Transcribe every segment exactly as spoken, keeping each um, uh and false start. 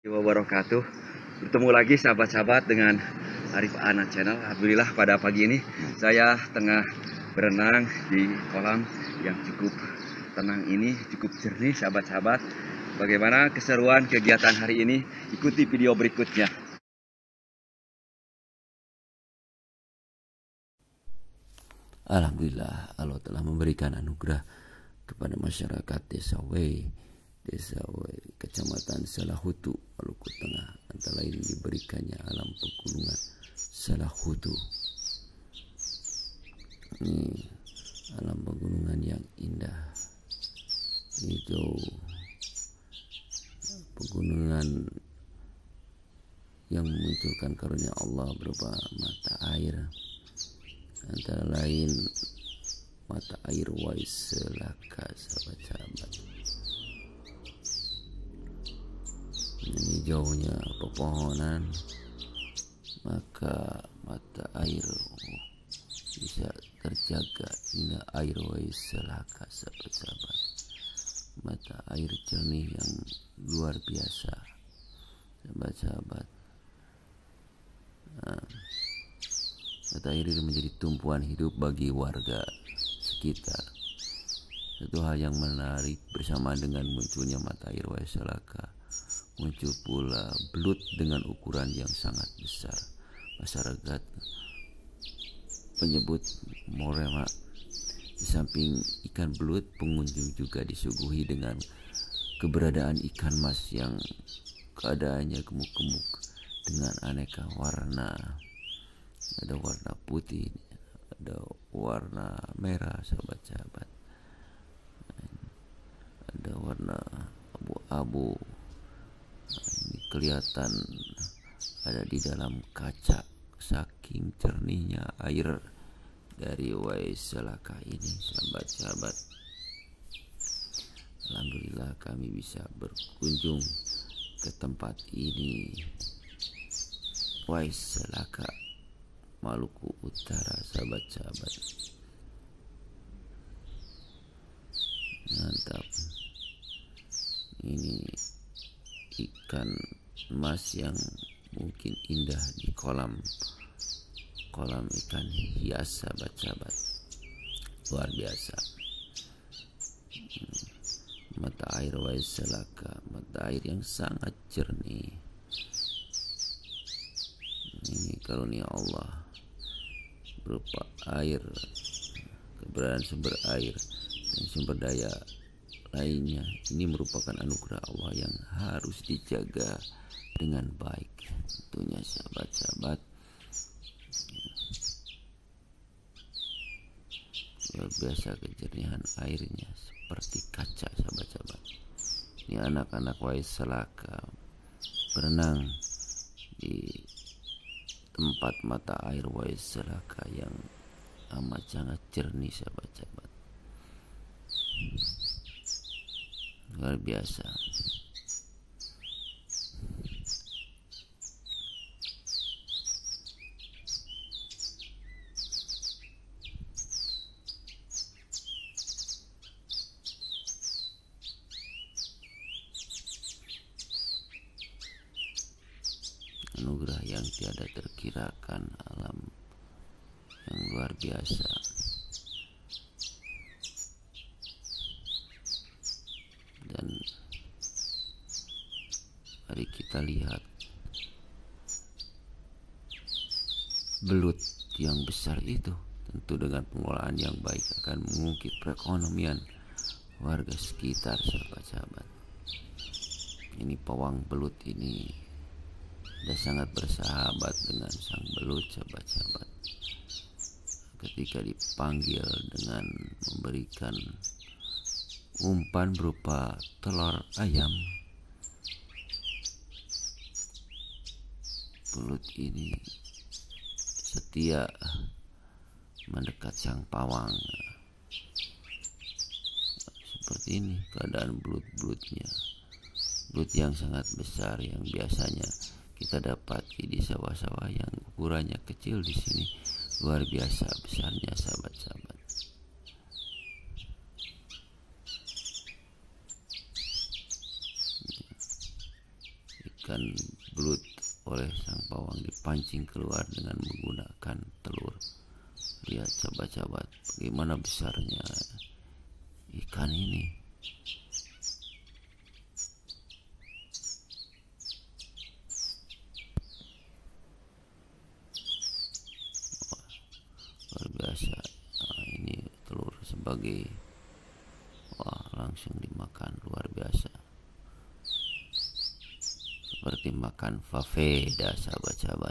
Wabarakatuh. Bertemu lagi sahabat-sahabat dengan Arif Ana Channel. Alhamdulillah pada pagi ini saya tengah berenang di kolam yang cukup tenang ini, cukup jernih sahabat-sahabat. Bagaimana keseruan kegiatan hari ini? Ikuti video berikutnya. Alhamdulillah, Allah telah memberikan anugerah kepada masyarakat Desa Wei, Desa Wei, Kecamatan Salahutu, Maluku Tengah. Antara lain diberikannya alam pegunungan Salahutu. Ini alam pegunungan yang indah, hijau, pegunungan yang memunculkan karunia Allah berupa mata air. Antara lain mata air Wais Selaka, sahabat-sahabat. Ini hijaunya pepohonan, maka mata air bisa terjaga. Ini air Wais Selaka, sahabat-sahabat. Mata air jernih yang luar biasa, sahabat-sahabat. Nah, mata air ini menjadi tumpuan hidup bagi warga sekitar. Satu hal yang menarik bersamaan dengan munculnya mata air Wais Selaka, muncul pula belut dengan ukuran yang sangat besar. Masyarakat menyebut morema. Di samping ikan belut, pengunjung juga disuguhi dengan keberadaan ikan mas yang keadaannya gemuk-gemuk dengan aneka warna. Ada warna putih, ada warna merah, sahabat-sahabat. Ada warna abu-abu. Ini kelihatan ada di dalam kaca, saking jernihnya air dari Wais Selaka ini, sahabat-sahabat. Alhamdulillah kami bisa berkunjung ke tempat ini, Wais Selaka, Maluku Utara, sahabat-sahabat. Mantap. Ini ikan emas yang mungkin indah di kolam kolam ikan hias, sahabat-sahabat. Luar biasa. Mata air Wais Selaka, mata air yang sangat jernih. Ini karunia Allah berupa air, keberadaan sumber air dan sumber daya lainnya. Ini merupakan anugerah Allah yang harus dijaga dengan baik, tentunya sahabat-sahabat. Luar biasa kejernihan airnya, seperti kaca, sahabat-sahabat. Ini anak-anak Wais Selaka berenang di tempat mata air Wais Selaka yang amat sangat jernih, sahabat-sahabat. Luar biasa. Anugerah yang tiada terkirakan, alam yang luar biasa. Dan mari kita lihat belut yang besar itu, tentu dengan pengelolaan yang baik akan mengungkit perekonomian warga sekitar, sahabat-sahabat. Ini pawang belut ini sudah sangat bersahabat dengan sang belut, sahabat-sahabat. Ketika dipanggil dengan memberikan umpan berupa telur ayam, belut ini setia mendekat sang pawang. Seperti ini keadaan belut-belutnya, belut yang sangat besar yang biasanya kita dapati di sawah-sawah yang ukurannya kecil. Di sini luar biasa besarnya, sahabat-sahabat. Ikan terpancing keluar dengan menggunakan telur. Lihat sahabat-sahabat, bagaimana besarnya ikan ini. Wah, luar biasa. Nah, ini telur sebagai, wah, langsung dimakan, luar biasa. Seperti makan faveda sahabat-sahabat.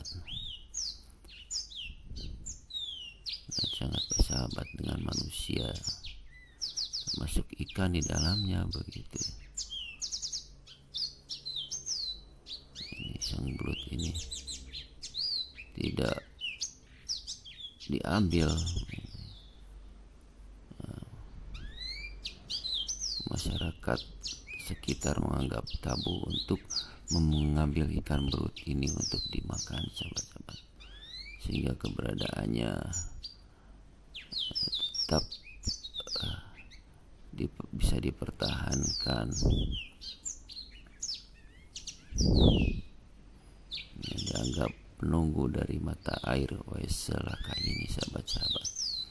Dan sangat bersahabat dengan manusia, termasuk ikan di dalamnya begitu. Ini sang belut ini tidak diambil. Masyarakat sekitar menganggap tabu untuk mengambil ikan belut ini untuk dimakan sahabat-sahabat, sehingga keberadaannya tetap uh, di, bisa dipertahankan. Yang dianggap penunggu dari mata air Waselaka ini sahabat-sahabat.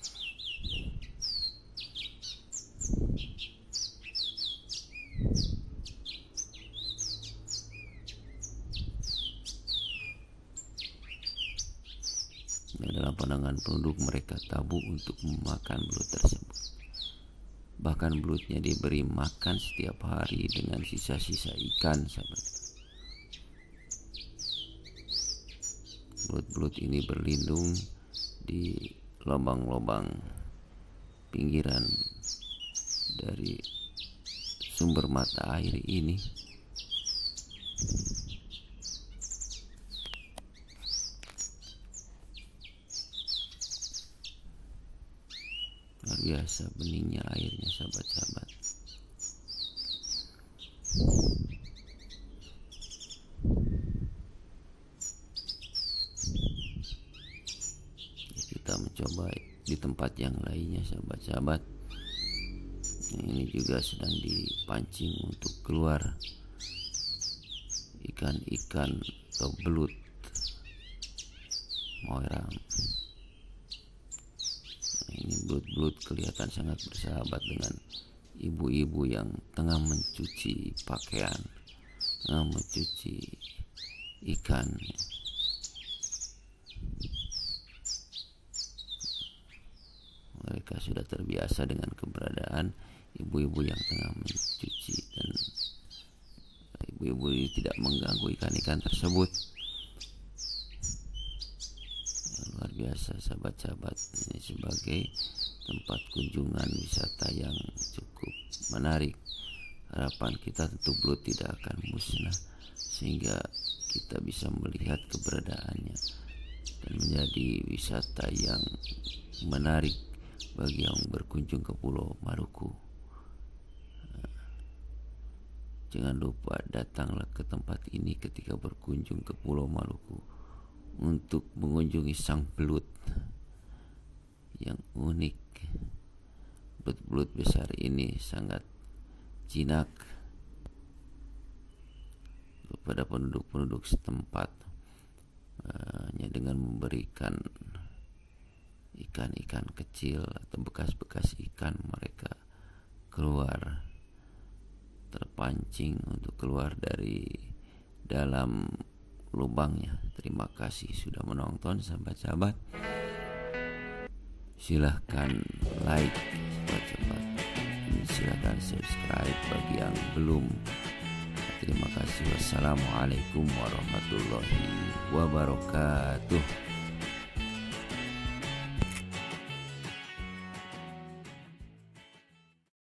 Dalam pandangan penduduk, mereka tabu untuk memakan belut tersebut. Bahkan belutnya diberi makan setiap hari dengan sisa-sisa ikan sahabat. Belut-belut ini berlindung di lubang-lubang pinggiran dari sumber mata air ini. Luar biasa beningnya airnya sahabat-sahabat. Kita mencoba di tempat yang lainnya sahabat-sahabat. Ini juga sedang dipancing untuk keluar ikan-ikan atau belut moirang. Ini belut-belut kelihatan sangat bersahabat dengan ibu-ibu yang tengah mencuci pakaian, tengah mencuci ikan. Mereka sudah terbiasa dengan keberadaan ibu-ibu yang tengah mencuci, dan ibu-ibu ini tidak mengganggu ikan-ikan tersebut. Luar biasa sahabat-sahabat, ini sebagai tempat kunjungan wisata yang cukup menarik. Harapan kita tentu belut tidak akan musnah, sehingga kita bisa melihat keberadaannya dan menjadi wisata yang menarik bagi yang berkunjung ke Pulau Maluku. Jangan lupa datanglah ke tempat ini ketika berkunjung ke Pulau Maluku untuk mengunjungi sang belut yang unik. Belut-belut besar ini sangat jinak kepada penduduk-penduduk setempat, hanya dengan memberikan ikan-ikan kecil atau bekas-bekas ikan, mereka keluar, terpancing untuk keluar dari dalam lubangnya. Terima kasih sudah menonton sahabat-sahabat. Silahkan like cepat-cepat, silahkan subscribe bagi yang belum. Terima kasih. Wassalamualaikum warahmatullahi wabarakatuh.